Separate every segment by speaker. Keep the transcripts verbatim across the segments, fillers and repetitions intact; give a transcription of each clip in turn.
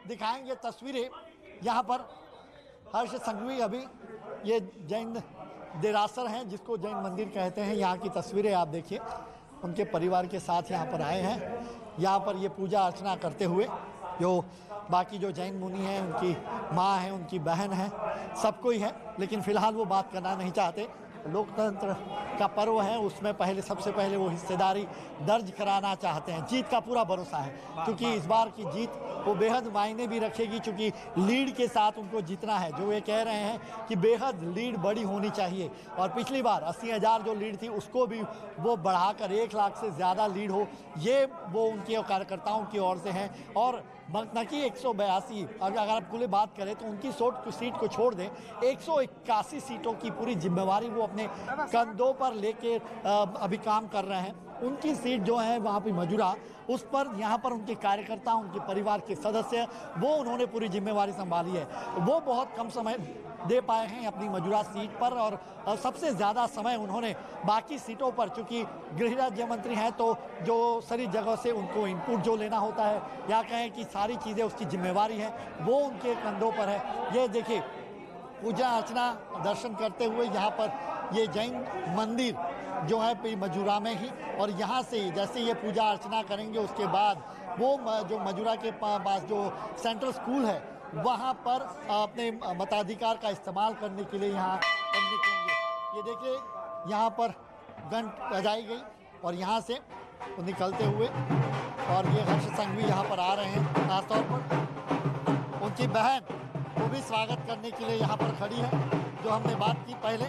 Speaker 1: दिखाएंगे तस्वीरें। यहाँ पर हर्ष संघवी अभी ये जैन देरासर हैं जिसको जैन मंदिर कहते हैं, यहाँ की तस्वीरें आप देखिए। उनके परिवार के साथ यहाँ पर आए हैं, यहाँ पर ये पूजा अर्चना करते हुए। जो बाकी जो जैन मुनि हैं, उनकी माँ है, उनकी बहन है, सब कोई है, लेकिन फ़िलहाल वो बात करना नहीं चाहते। लोकतंत्र का पर्व है, उसमें पहले सबसे पहले वो हिस्सेदारी दर्ज कराना चाहते हैं। जीत का पूरा भरोसा है, क्योंकि इस बार की जीत वो बेहद मायने भी रखेगी, क्योंकि लीड के साथ उनको जीतना है। जो ये कह रहे हैं कि बेहद लीड बड़ी होनी चाहिए, और पिछली बार अस्सी हज़ार जो लीड थी उसको भी वो बढ़ाकर एक लाख से ज़्यादा लीड हो, ये वो उनके कार्यकर्ताओं की ओर से हैं। और बाकी एक सौ बयासी अगर आप कुल बात करें तो उनकी सोट सीट को छोड़ दें, एक सौ इक्यासी सीटों की पूरी जिम्मेवारी वो अपने कंधों पर लेके अभी काम कर रहे हैं। उनकी सीट जो है वहाँ पे मजूरा, उस पर यहाँ पर उनके कार्यकर्ता, उनके परिवार के सदस्य, वो उन्होंने पूरी जिम्मेवारी संभाली है। वो बहुत कम समय दे पाए हैं अपनी मजूरा सीट पर, और सबसे ज़्यादा समय उन्होंने बाकी सीटों पर, चूँकि गृह राज्य मंत्री हैं तो जो सारी जगह से उनको इनपुट जो लेना होता है या कहें कि सारी चीज़ें उसकी जिम्मेवारी है, वो उनके कंधों पर है। ये देखिए पूजा अर्चना दर्शन करते हुए यहाँ पर ये जैन मंदिर जो है मजूरा में ही, और यहाँ से जैसे ये पूजा अर्चना करेंगे उसके बाद वो जो मजूरा के पास जो सेंट्रल स्कूल है वहाँ पर अपने मताधिकार का इस्तेमाल करने के लिए यहाँ निकलेंगे। ये देखिए यहाँ पर घंट बजाई गई और यहाँ से निकलते हुए, और ये हर्ष संघवी यहाँ पर आ रहे हैं खासतौर पर। उनकी बहन वो भी स्वागत करने के लिए यहाँ पर खड़ी है, जो हमने बात की पहले।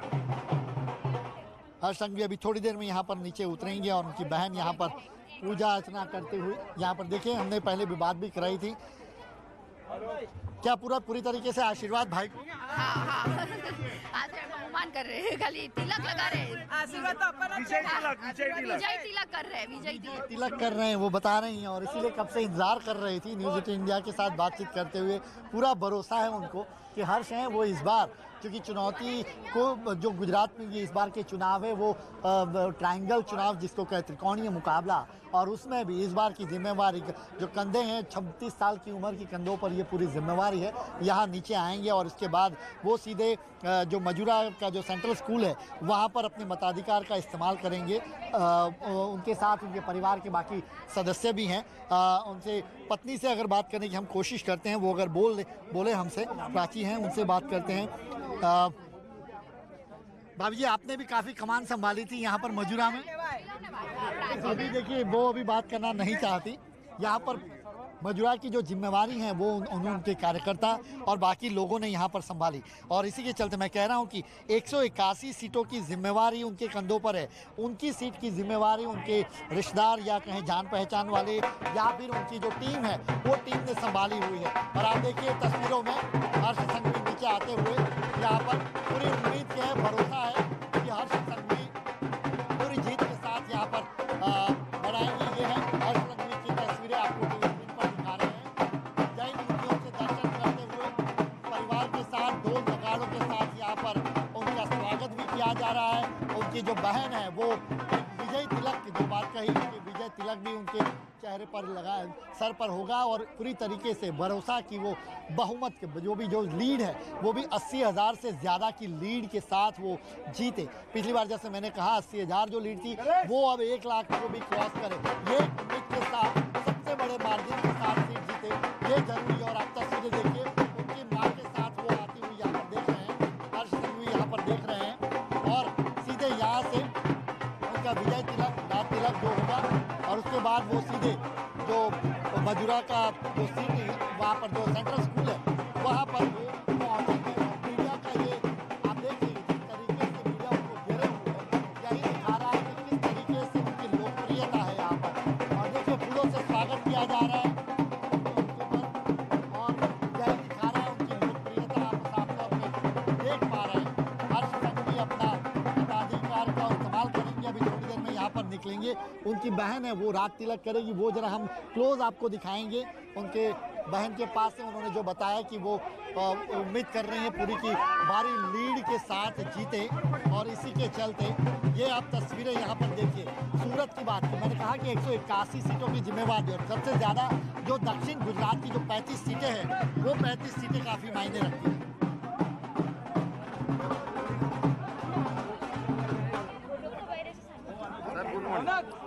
Speaker 1: हर्ष संघवी अभी थोड़ी देर में यहाँ पर नीचे उतरेंगे और उनकी बहन यहाँ पर पूजा अर्चना करते हुए यहाँ पर देखिए, हमने पहले भी बात भी कराई थी। क्या पूरा पूरी तरीके से आशीर्वाद भाई को?
Speaker 2: हाँ हाँ आशीर्वाद कर रहे हैं, खाली तिलक लगा रहे हैं। आशीर्वाद तो अपन विजय तिलक विजय तिलक कर रहे हैं, विजय तिलक
Speaker 1: तिलक कर रहे हैं, वो बता रही हैं। और इसीलिए कब से इंतजार कर रही थी न्यूज़ एटीन इंडिया के साथ बातचीत करते हुए। पूरा भरोसा है उनको कि हर्ष हैं वो इस बार, क्योंकि चुनौती को जो गुजरात में ये इस बार के चुनाव है वो ट्रायंगल चुनाव जिसको कहते त्रिकोणीय मुकाबला, और उसमें भी इस बार की जिम्मेवारी जो कंधे हैं, छब्बीस साल की उम्र की कंधों पर ये पूरी जिम्मेवारी है। यहाँ नीचे आएंगे और इसके बाद वो सीधे जो मजूरा का जो सेंट्रल स्कूल है वहाँ पर अपने मताधिकार का इस्तेमाल करेंगे। उनके साथ उनके परिवार के बाकी सदस्य भी हैं। उनसे पत्नी से अगर बात करने की हम कोशिश करते हैं, वो अगर बोल बोले हमसे, प्राची हैं, उनसे बात करते हैं। भाभी जी, आपने भी काफ़ी कमान संभाली थी यहाँ पर मजूरा में। अभी देखिए वो अभी बात करना नहीं चाहती। यहाँ पर मजूरा की जो जिम्मेवारी है वो उन, उनके कार्यकर्ता और बाकी लोगों ने यहाँ पर संभाली, और इसी के चलते मैं कह रहा हूँ कि एक सौ इक्यासी सीटों की जिम्मेवारी उनके कंधों पर है। उनकी सीट की जिम्मेवारी उनके रिश्तेदार या कहें जान पहचान वाले या फिर उनकी जो टीम है वो टीम ने संभाली हुई है। और आप देखिए तस्वीरों में हर्ष संघवी नीचे आते हुए यहाँ पर पूरी उम्मीद के है, भरोसा है कि हर्ष संघवी पूरी जीत के साथ यहाँ पर बढ़ाएंगे। ये है हर्ष संघवी की तस्वीरें आपको स्क्रीन पर दिखा रहे हैं। जैन मुनियों से दर्शन करते हुए परिवार के साथ ढोल नगाड़ों के साथ यहाँ पर उनका स्वागत भी किया जा रहा है। उनकी जो बहन है वो विजय तिलक की जो बात कही कि विजय तिलक भी उनके चेहरे पर लगा सर पर होगा, और पूरी तरीके से भरोसा कि वो बहुमत के जो भी जो लीड है वो भी अस्सी हज़ार से ज़्यादा की लीड के साथ वो जीते। पिछली बार जैसे मैंने कहा अस्सी हज़ार जो लीड थी वो अब एक लाख को भी क्रॉस करे, ये उम्मीद के साथ सबसे बड़े मार्जिन के साथ सीट जीते, ये जरूरी। और आप तस्वीरें देखिए उनकी माँ के साथ वो आती हुई यहाँ पर देख रहे हैं, हर्ष संघवी यहाँ पर देख रहे हैं, और सीधे यहाँ से उनका विजय तिलक डाक तिलक जो होगा, और उसके बाद वो सीधे जो मजूरा का जो सीट है वहाँ पर जो सेंट्रल स्कूल है वहाँ पर वो पहुँचेंगे। मीडिया का ये आप देखिए जिस तरीके से मीडिया उनको घेरे हुए है, यही दिखा रहा है कि किस तरीके से उनकी लोकप्रियता है यहाँ पर। और देखिए फूलों से स्वागत किया जा रहा है और यही दिखा रहा है उनकी लोकप्रियता आप साफ तौर पर देख पा रहे हैं। हर्ष संघवी अपना मताधिकार का इस्तेमाल करेंगे, अभी थोड़ी देर में यहाँ पर निकलेंगे। उनकी बहन है वो राग तिलक करेगी, वो जरा हम क्लोज आपको दिखाएंगे। उनके बहन के पास से उन्होंने जो बताया कि वो उम्मीद कर रही हैं पूरी की भारी लीड के साथ जीते, और इसी के चलते ये आप तस्वीरें यहाँ पर देखिए। सूरत की बात की, मैंने कहा कि एक सौ इक्यासी सीटों की जिम्मेवारी, और सबसे ज़्यादा जो दक्षिण गुजरात की जो पैंतीस सीटें हैं वो पैंतीस सीटें काफ़ी मायने रखती हैं।
Speaker 3: Sir good morning.